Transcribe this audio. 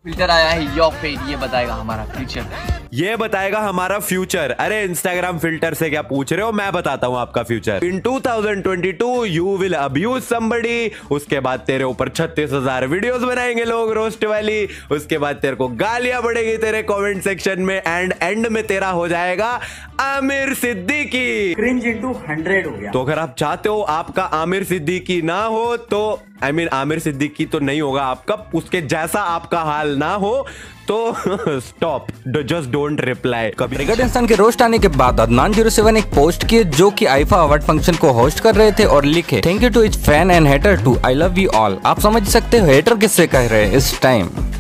Filter आया है यो fade, ये बताएगा हमारा फ्यूचर। ये बताएगा हमारा फ्यूचर। अरे इंस्टाग्राम फिल्टर से क्या पूछ रहे हो, मैं बताता हूँ आपका future. In 2022 you will abuse somebody, उसके बाद तेरे ऊपर 36,000 वीडियोस बनाएंगे लोग रोस्ट वाली, उसके बाद तेरे को गालियां पड़ेगी तेरे कमेंट सेक्शन में, एंड में तेरा हो जाएगा आमिर सिद्दीकी। क्रिंज इंटू 100 हो गया। तो अगर आप चाहते हो आपका आमिर सिद्दीकी ना हो तो आमिर सिद्दीकी तो नहीं होगा आपका, उसके जैसा आपका हाल ना हो तो stop, just don't reply. Cricket इंसान के रोस्ट आने के बाद अदनान 07 एक पोस्ट किए जो कि आईफा अवार्ड फंक्शन को होस्ट कर रहे थे और लिखे thank you to each fan and hater too, I love you all. आप समझ सकते हो हेटर किससे कह रहे हैं इस टाइम।